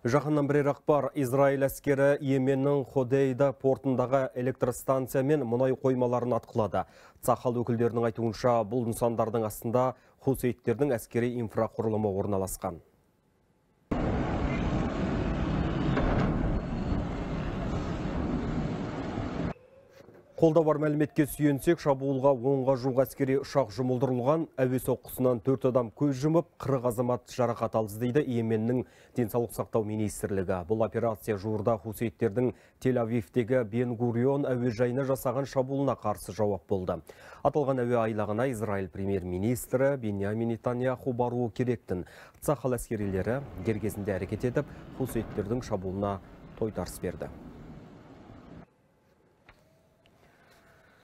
Жақыннан бірер ақпар, Израиль әскері Йеменнің Ходейда портындағы электростанция мен мұнай қоймаларын атқылады. Цахал өкілдерінің айтуынша, бұл нысандардың астында хусейттердің әскери инфрақұрылымы орналасқан. Қолда бар мәліметке сүйенсек, шабуылға 10-ға жуық әскери ұшақ жұмылдырылған, әуе соққысынан 4 адам көз жұмып, 40 азамат жарақат алды дейді Йеменнің денсаулық сақтау министрлігі. Бұл операция жуырда хусейттердің Тель-Авивтегі Бен-Гурион әуежайына жасаған шабуылына қарсы жауап болды. Аталған әуе айлағына Израиль премьер-министрі Биньямин Нетаньяху баруы керектін. Цахал әскерилері дер кезінде әрекет етіп, хусейттердің шабуылына тойтарыс берді.